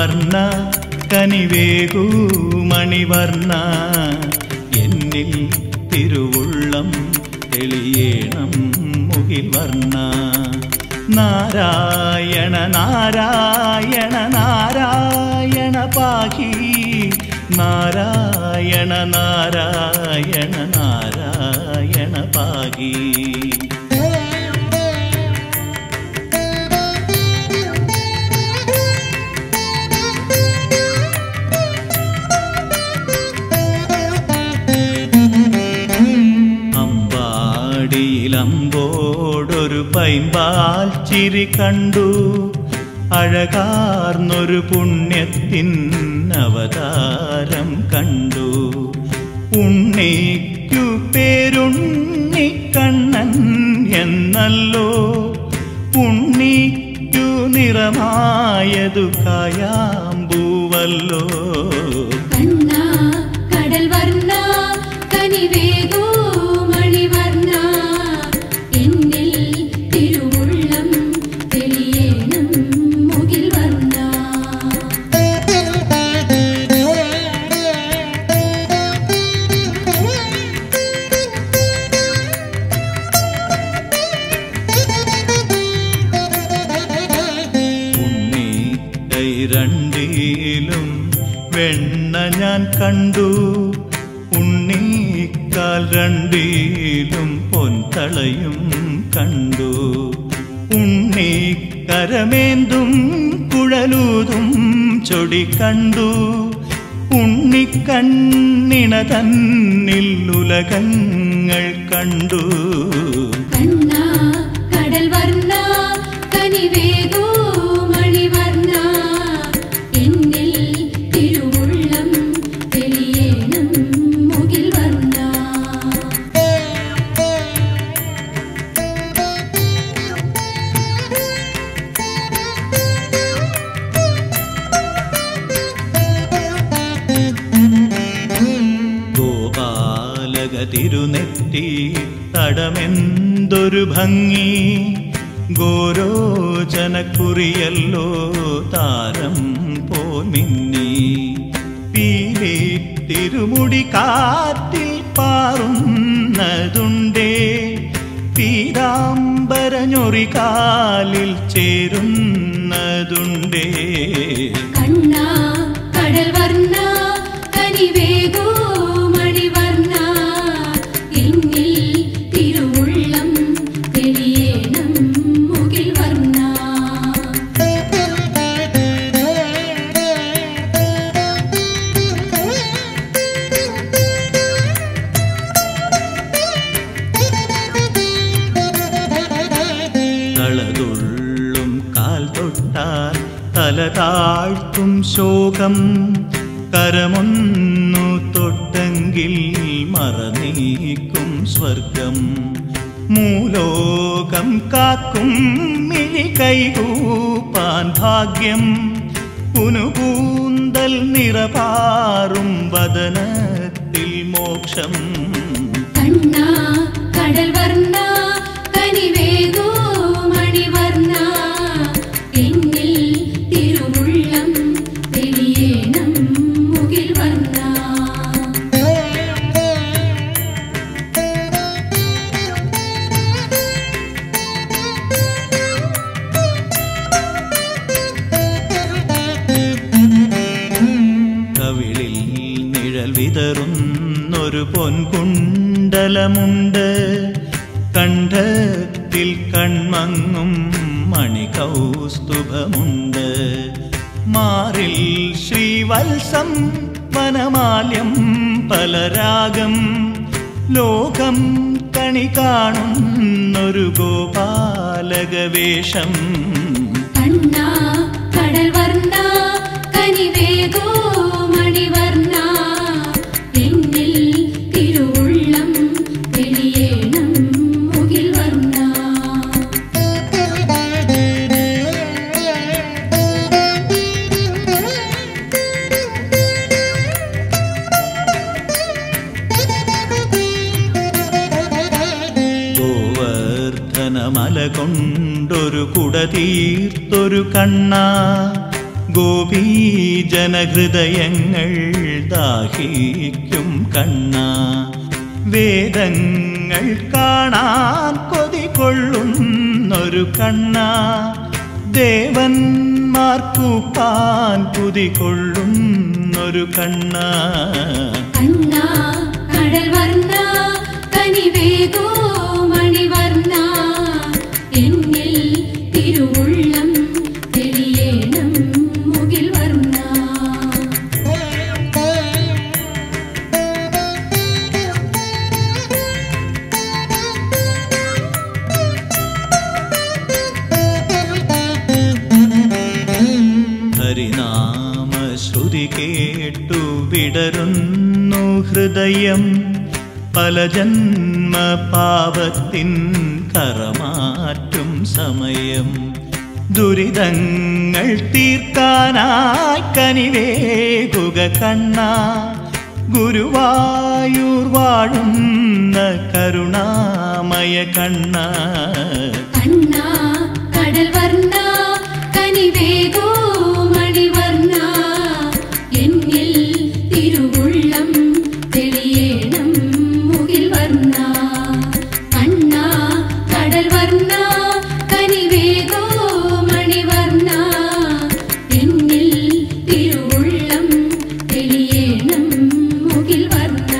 വർണ്ണ കനിവേകൂ മണിവർണ്ണ എന്നിൽ തിരുവുള്ളം തെളിയേണം മുകിൽ വർണ്ണ നാരായണ നാരായണ നാരായണ പാഹി നാരായണ നാരായണ നാരായണ പാഹി അമ്പാടിയിലമ്പോടൊരു പൈമ്പാൽ ചിരി കണ്ടു അഴകാർന്നൊരു പുണ്യത്തിൻ അവതാരം കണ്ടു ഉണ്ണിക്കു പേരുണ്ണിക്കണ്ണൻ എന്നല്ലോ ഉണ്ണിക്കു നിറമായതു കായാമ്പൂവല്ലോ കടൽ വർണ്ണ കനിവേകൂ മണിവർണ്ണ എന്നിൽ തിരുവുള്ളം തെളിയേണം മുകിൽ വർണ്ണ ഉണ്ണി രണ്ടിലും വെണ്ണ ഞാൻ കണ്ടു ഉണ്ണിക്കാൽ രണ്ടിലും പൊൻതളയും കണ്ടു ഉണ്ണിക്കരമേന്തും കുഴലൂതും ചൊടി കണ്ടു ഉണ്ണിക്കണ്ണിണ തന്നിൽ ഉലകങ്ങൾ കണ്ടു കടൽ വർണ്ണ കനിവേകൂ മണിവർണ്ണ എന്നിൽ തിരുവുള്ളം തെളിയേണം മുകിൽ വർണ്ണ ഗോപാലക തിരുനെറ്റി തടമെന്തൊരു ഭംഗി ഗോരോചനക്കുറിയല്ലോ താരം പോൽ മിന്നി പീലി തിരുമുടി കാറ്റിൽ പാറുന്നതുണ്ടേ പീതാംബരഞ്ഞൊറി കാലിൽ ചേരുന്നതുണ്ടേ കടൽ വർണ്ണ കനിവേകൂ മണിവർണ്ണ എന്നിൽ തിരുവുള്ളം തെളിയേണം മുകിൽ വർണ്ണ തളതുള്ളും കാൽ തൊട്ടാൽ തല താഴ്ത്തും ശോകം കരമൊന്നു തൊട്ടെങ്കിൽ മറനീക്കും സ്വർഗം മൂലോകം കാക്കും മിഴി കൈകൂപ്പാൻ ഭാഗ്യം പുനുകൂന്തൽ നിറപാറും വദനത്തിൽ മോക്ഷം കടൽ വർണ്ണ കനിവേകൂ മണിവർണ്ണ എന്നിൽ തിരുവുള്ളം തെളിയേണം മുകിൽ വർണ്ണ കവിളിൽ നിഴൽ വിതറുന്നൊരു പൊൻകുണ്ടലമുണ്ട് കണ്ഠത്തിൽ കൺമങ്ങും മണികൗസ്തുഭമുണ്ട് മാറിൽ ശ്രീവത്സം വനമാല്യം പലരാഗം ലോകം കണി കാണുന്നൊരു ഗോപാലകവേഷം കടൽ വർണ്ണ കനിവേകൂ മണിവർണ്ണ എന്നിൽ തിരുവുള്ളം തെളിയേണം മുകിൽ വർണ്ണ ഗോവർദ്ധനമല കൊണ്ടൊരു കുട തീർത്തൊരു കണ്ണ ഗോപീജനഹൃദയങ്ങൾ ദാഹിക്കും കണ്ണ, വേദങ്ങൾ കാണാൻ കൊതി കൊള്ളുന്നൊരു കണ്ണ, ദേവന്മാർക്കു പാൻ കുതി കൊള്ളുന്നൊരു കണ്ണ. കണ്ണ കടൽ വർണ്ണ കനിവേഗോ മണിവർണ്ണ, എന്നിൽ തിരുവുള്ളം തെളിയേണം മുകിൽ വർണ്ണ. ഹരിനാമശ്രുതി കേട്ടു വിടരുന്നു ഹൃദയം, പല ജന്മ പാപത്തിൻ കറമാറ്റും സമയം. ദുരിതങ്ങൾ തീർക്കാനായി കനിവേകുക കണ്ണ, ഗുരുവായൂർ വാഴുന്ന കരുണാമയ കണ്ണ. കണ്ണ കടൽ വർണ്ണ കനിവേഗോ മണിവർണ്ണ, എന്നിൽ തിരുവുള്ളം തെളിയേണം മുകിൽ വർണ്ണ. കണ്ണ കടൽ വർണ്ണ കനിവേഗോ മണിവർണ്ണ, എന്നിൽ തിരുവുള്ളം തെളിയേണം മുകിൽ വർണ്ണ.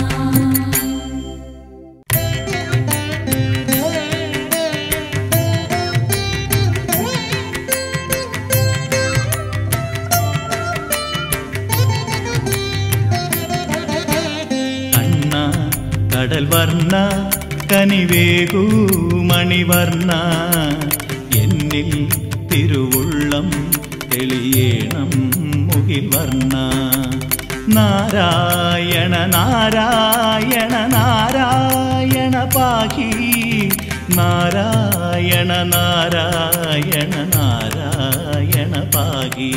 കടൽ വർണ്ണ കനിവേകൂ മണിവർണ്ണ, എന്നിൽ തിരുവുള്ളം തെളിയേണം മുകിൽ വർണ്ണ. നാരായണ നാരായണ നാരായണ പാഹി, നാരായണ നാരായണ നാരായണ പാഹി.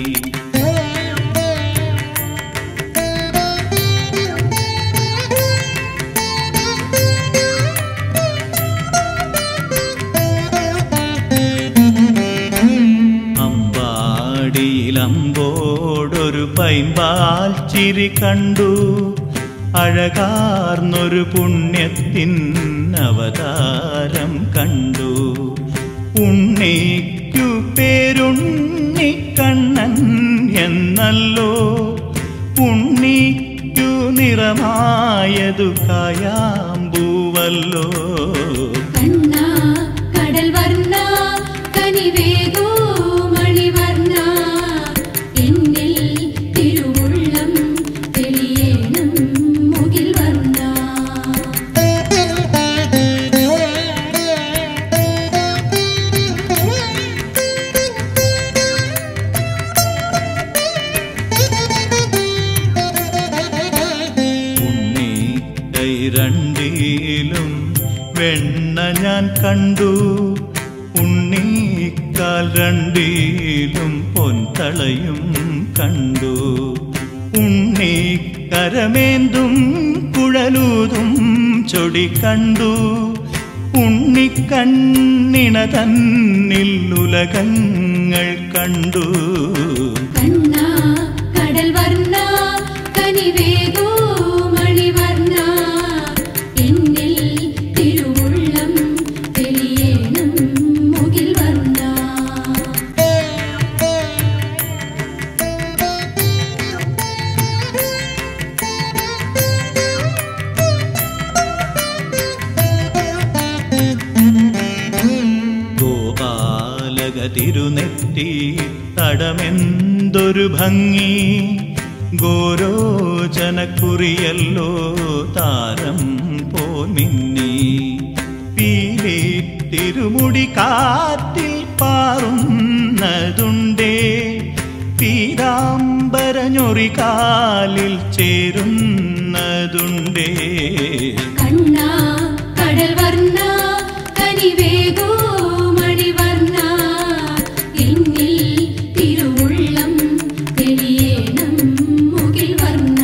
അമ്പോടൊരു പൈമ്പാൽ ചിരി കണ്ടു, അഴകാർന്നൊരു പുണ്യത്തിൻ അവതാരം കണ്ടു. ഉണ്ണിക്കു പേരുണ്ണിക്കണ്ണൻ എന്നല്ലോ, ഉണ്ണിക്കു നിറമായതു കായാമ്പൂവല്ലോ. കണ്ണ കടൽ വർണ്ണ കനിവേഗോ മണിവർണ്ണ, എന്നിൽ തിരുവുള്ളം തെളിയേണം മുകിൽ വർണ്ണ. ഉണ്ണി കൈ രണ്ടിലും വെണ്ണ ഞാൻ കണ്ടു, ഉണ്ണിക്കാൽ രണ്ടിലും പൊൻതളയും കണ്ടു. ഉണ്ണിക്കരമേന്തും കുഴലൂതും ചൊടി കണ്ടു, ഉണ്ണിക്കണ്ണിണ തന്നിൽ ഉലകങ്ങൾ കണ്ടു. കണ്ണ കടൽ വർണ്ണ കനിവേഗോ മണിവർണ്ണ, എന്നിൽ തിരുവുള്ളം തെളിയേണം മുകിൽ വർണ്ണ. ഗോപാലക തിരുനെറ്റി തടമെന്തൊരു ഭംഗി, ഗോരോചനക്കുറിയല്ലോ താരം പോൽ മിന്നി. പീലി തിരുമുടി കാറ്റിൽ പാറുന്നതുണ്ടേ, പീതാംബരഞ്ഞൊറി കാലിൽ ചേരുന്നതുണ്ടേ. കണ്ണ കടൽ വർണ്ണ കനിവേഗോ മണിവർണ്ണ, എന്നിൽ തിരുവുള്ളം തെളിയേണം മുകിൽ വർണ്ണ.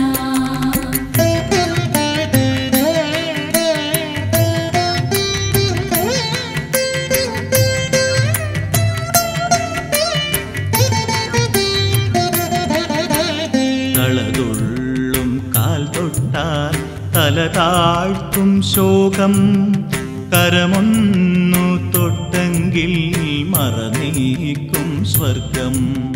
താഴ്ത്തും ശോകം കരമൊന്നു തൊട്ടെങ്കിൽ മറനീക്കും സ്വർഗം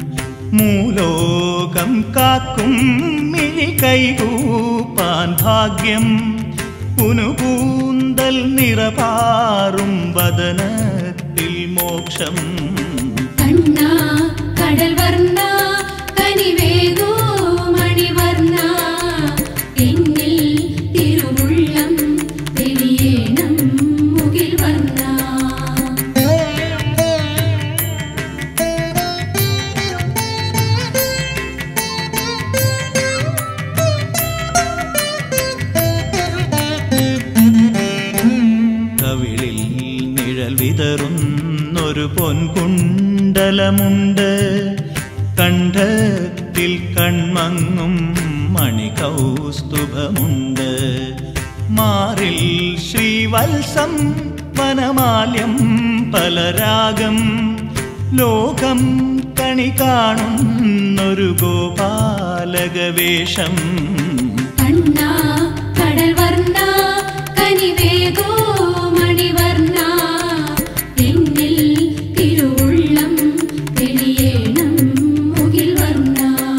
മൂലോകം കാക്കും മിഴി കൈകൂപ്പാൻ ഭാഗ്യം പുനുകൂന്തൽ നിറപാറും വദനത്തിൽ മോക്ഷം കണ്ണാ കടൽ വർണ്ണ കനിവേഗോ മണിവർണ്ണ എന്നിൽ തിരുവുള്ളം തെളിയേണം മുകിൽ വർണ്ണ കവിളിൽ നിഴൽ വിതറുന്നൊരു പൊൻകുണ്ടലമുണ്ട് കണ്ഠത്തിൽ കൺമങ്ങും മണികൗസ്തുഭമുണ്ട് മാറിൽ ശ്രീവത്സം വനമാല്യം പലരാഗം ലോകം കണി കാണുന്നൊരു ഗോപാലകവേഷം കണ്ണാ കടൽ വർണ്ണ കനിവേഗോ മണിവർണ്ണ എന്നിൽ തിരുവുള്ളം തെളിയേണം മുകിൽ വർണ്ണ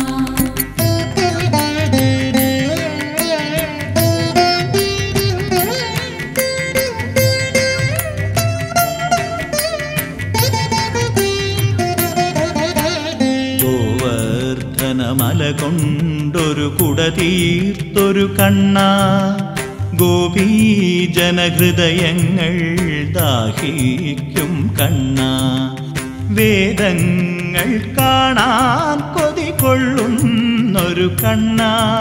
ഗോവർദ്ധനമല കൊണ്ടൊരു കുട തീർത്തൊരു കണ്ണ ഗോപീജനഹൃദയങ്ങൾ ദാഹിക്കും കണ്ണ വേദങ്ങൾ കാണാൻ കൊതി കൊള്ളുന്നൊരു കണ്ണ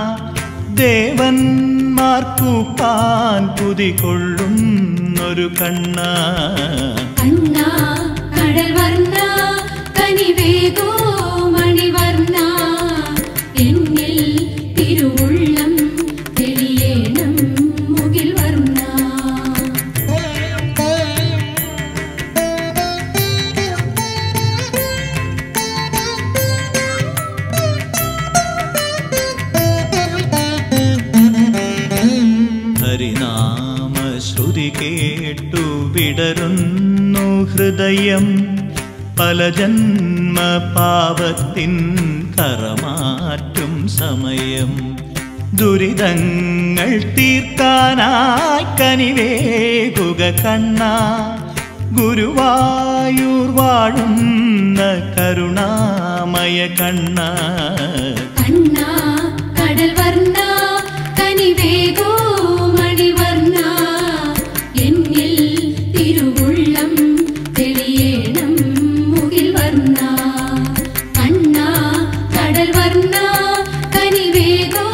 ദേവന്മാർക്കുപ്പാൻ കുതി കൊള്ളുന്നൊരു കണ്ണ കണ്ണാ കടൽ വർണ്ണ കനിവേഗോ മണിവർണ്ണ എന്നിൽ തിരുവുള്ളം തെളിയേണം മുകിൽ വർണ്ണ ഹരിനാമശ്രുതി കേട്ടു വിടരുന്നു ഹൃദയം പല ജന്മ പാപത്തിൻ കറമാറ്റും സമയം ദുരിതങ്ങൾ തീർക്കാനായി കനിവേകുക കണ്ണ ഗുരുവായൂർ വാഴുന്ന കരുണാമയ കണ്ണ കണ്ണാ കടൽ വർണ്ണ കനിവേഗോ മണിവർണ്ണ എന്നിൽ തിരുവുള്ളം തെളിയേണം മുകിൽ വർണ്ണ കണ്ണാ കടൽ വർണ്ണ കനിവേഗോ